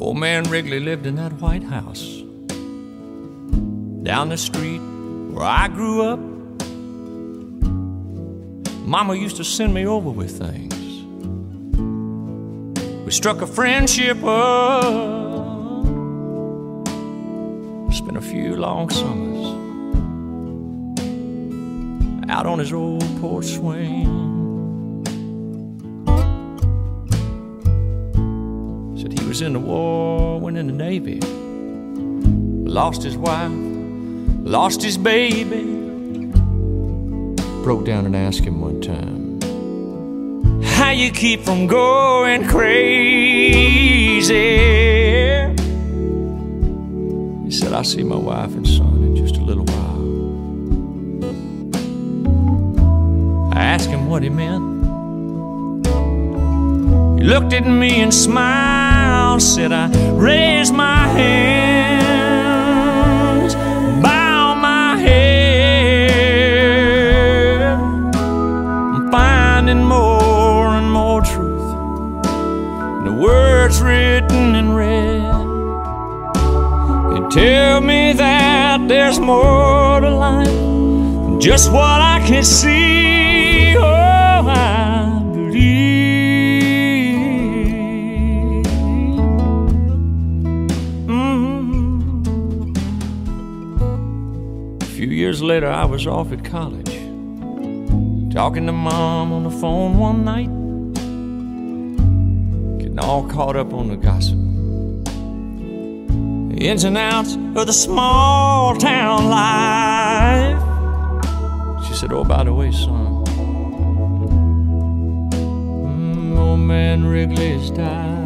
Old man Wrigley lived in that white house down the street where I grew up. Mama used to send me over with things. We struck a friendship up, spent a few long summers out on his old porch swing. Said he was in the war, went in the Navy, lost his wife, lost his baby. Broke down and asked him one time, how you keep from going crazy? He said, I'll see my wife and son in just a little while. I asked him what he meant. He looked at me and smiled, said, I raised my hands, bow my head. I'm finding more and more truth in the words written in red. They tell me that there's more to life than just what I can see. Oh, I believe. A few years later, I was off at college, talking to Mom on the phone one night, getting all caught up on the gossip, the ins and outs of the small town life. She said, oh, by the way, son, old man Wrigley's died.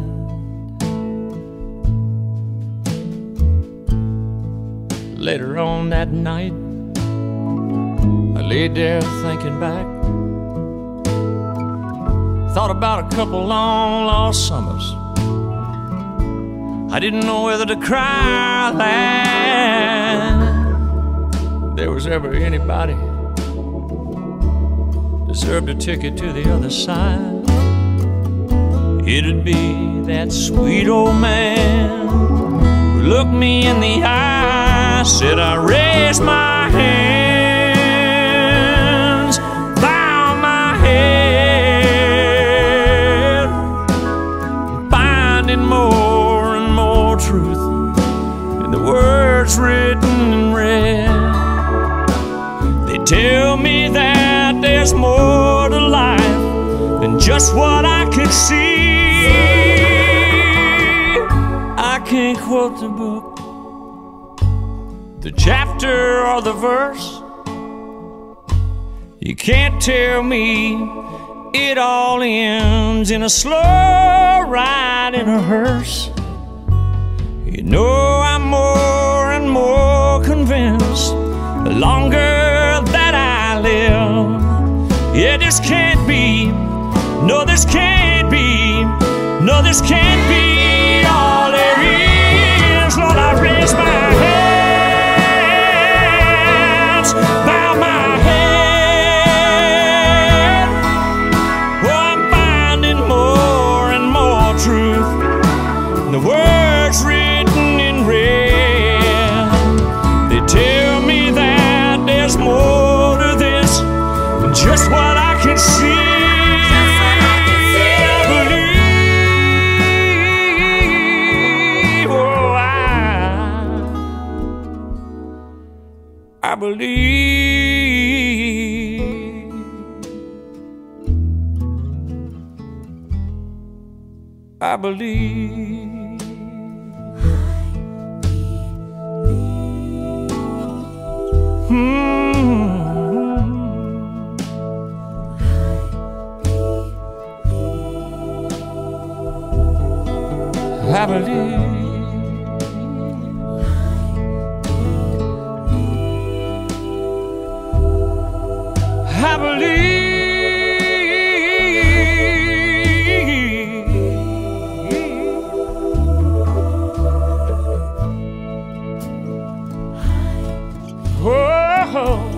Later on that night, I laid there thinking back, thought about a couple long lost summers. I didn't know whether to cry or laugh. If there was ever anybody deserved a ticket to the other side, it'd be that sweet old man who looked me in the eye, said, I raised my hands, bow my head, finding more and more truth in the words written in red. They tell me that there's more to life than just what I can see. I can't quote the book, the chapter or the verse. You can't tell me it all ends in a slow ride in a hearse. You know I'm more and more convinced the longer that I live. Yeah, this can't be, no, this can't be, no, this can't be all there is. Lord, I raise my hands, bow my head. Oh, I'm finding more and more truth in the words written in red. They tell me that there's more to this than just what I can see. I believe. I believe. I believe. I believe. Oh.